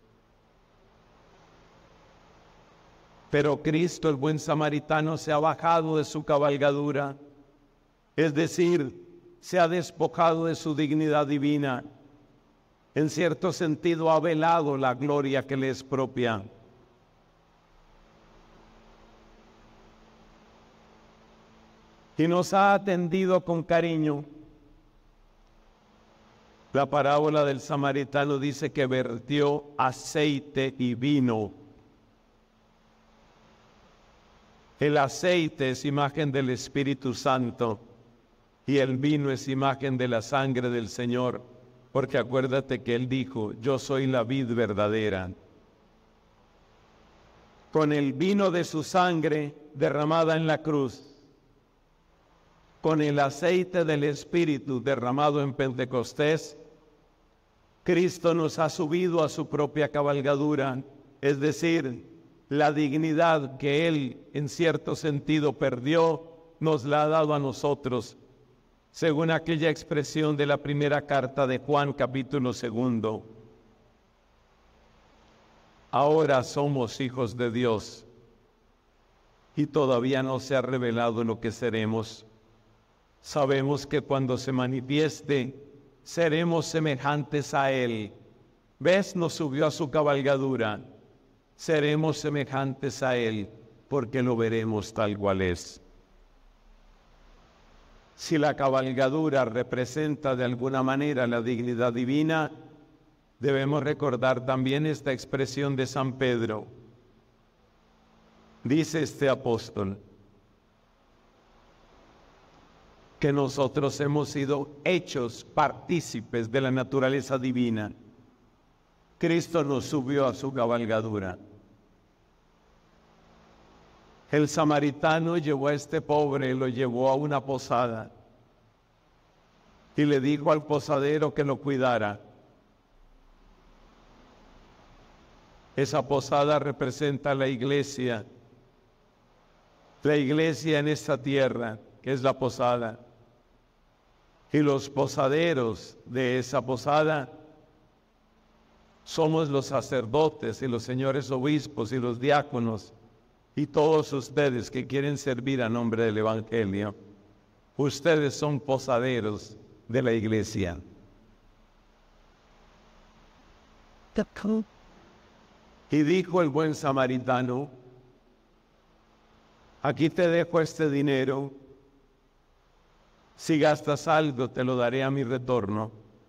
S1: Pero Cristo, el buen samaritano, se ha bajado de su cabalgadura, es decir, se ha despojado de su dignidad divina. En cierto sentido ha velado la gloria que le es propia. Y nos ha atendido con cariño. La parábola del samaritano dice que vertió aceite y vino. El aceite es imagen del Espíritu Santo y el vino es imagen de la sangre del Señor, porque acuérdate que Él dijo, yo soy la vid verdadera. Con el vino de su sangre derramada en la cruz, con el aceite del Espíritu derramado en Pentecostés, Cristo nos ha subido a su propia cabalgadura, es decir, la dignidad que Él en cierto sentido perdió, nos la ha dado a nosotros, según aquella expresión de la primera carta de Juan, capítulo segundo. Ahora somos hijos de Dios y todavía no se ha revelado lo que seremos. Sabemos que cuando se manifieste, seremos semejantes a Él. ¿Ves? Nos subió a su cabalgadura. Seremos semejantes a Él, porque lo veremos tal cual es. Si la cabalgadura representa de alguna manera la dignidad divina, debemos recordar también esta expresión de San Pedro. Dice este apóstol que nosotros hemos sido hechos partícipes de la naturaleza divina. Cristo nos subió a su cabalgadura. El samaritano llevó a este pobre, lo llevó a una posada y le dijo al posadero que lo cuidara. Esa posada representa la iglesia, la iglesia en esta tierra, que es la posada. Y los posaderos de esa posada somos los sacerdotes y los señores obispos y los diáconos y todos ustedes que quieren servir a nombre del Evangelio. Ustedes son posaderos de la iglesia. Y dijo el buen samaritano, aquí te dejo este dinero, si gastas algo te lo daré a mi retorno.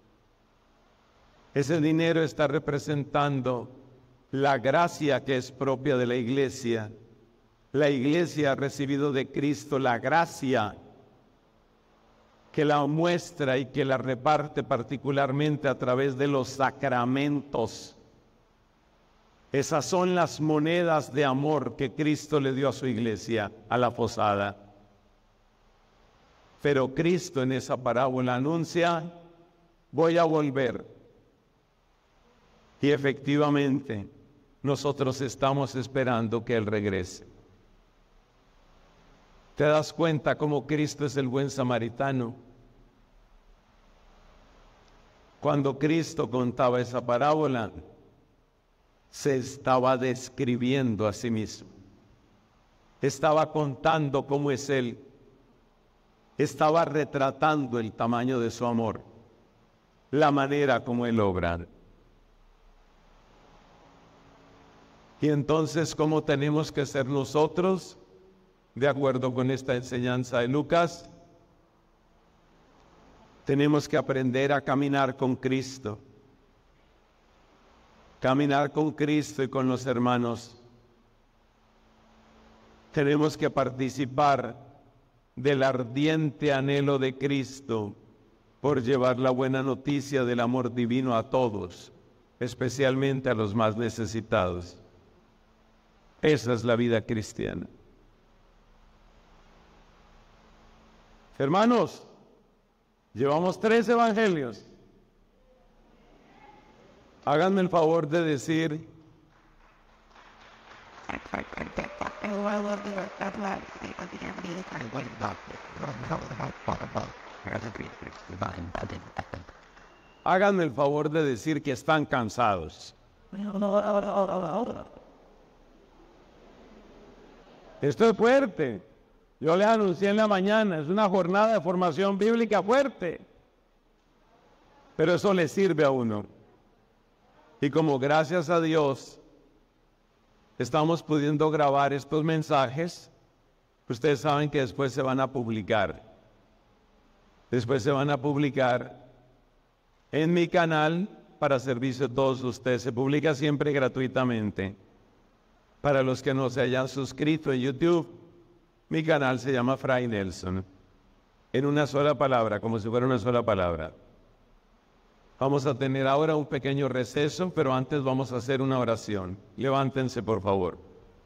S1: Ese dinero está representando la gracia que es propia de la iglesia. La iglesia ha recibido de Cristo la gracia que la muestra y que la reparte particularmente a través de los sacramentos. Esas son las monedas de amor que Cristo le dio a su iglesia, a la posada. Pero Cristo en esa parábola anuncia, voy a volver. Y efectivamente, nosotros estamos esperando que Él regrese. ¿Te das cuenta cómo Cristo es el buen samaritano? Cuando Cristo contaba esa parábola, se estaba describiendo a sí mismo. Estaba contando cómo es Él. Estaba retratando el tamaño de su amor, la manera como Él obra. Y entonces, ¿cómo tenemos que ser nosotros? De acuerdo con esta enseñanza de Lucas, tenemos que aprender a caminar con Cristo. caminar con Cristo y con los hermanos. Tenemos que participar del ardiente anhelo de Cristo por llevar la buena noticia del amor divino a todos, especialmente a los más necesitados. Esa es la vida cristiana. Hermanos, llevamos tres evangelios. Háganme el favor de decir: háganme el favor de decir que están cansados. Esto es fuerte. Yo les anuncié en la mañana, es una jornada de formación bíblica fuerte. Pero eso le sirve a uno. Y como gracias a Dios estamos pudiendo grabar estos mensajes, ustedes saben que después se van a publicar. Después se van a publicar en mi canal para servicio de todos ustedes. Se publica siempre gratuitamente. Para los que no se hayan suscrito en YouTube, mi canal se llama Fray Nelson. En una sola palabra, como si fuera una sola palabra. Vamos a tener ahora un pequeño receso, pero antes vamos a hacer una oración. Levántense, por favor.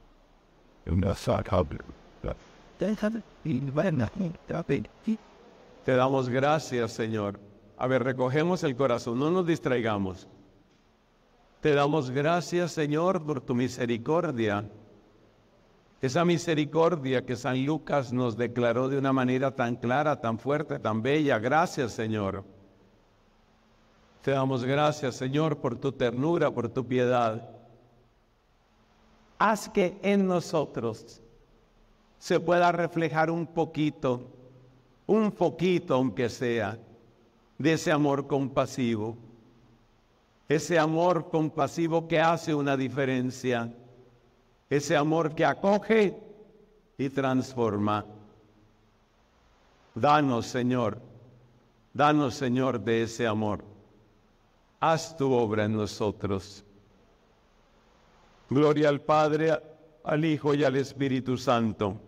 S1: Te damos gracias, Señor. A ver, recogemos el corazón, no nos distraigamos. Te damos gracias, Señor, por tu misericordia. Esa misericordia que San Lucas nos declaró de una manera tan clara, tan fuerte, tan bella. Gracias, Señor. Te damos gracias, Señor, por tu ternura, por tu piedad. Haz que en nosotros se pueda reflejar un poquito, un poquito aunque sea, de ese amor compasivo. Ese amor compasivo que hace una diferencia. Ese amor que acoge y transforma. Danos, Señor, danos, Señor, de ese amor. Haz tu obra en nosotros. Gloria al Padre, al Hijo y al Espíritu Santo.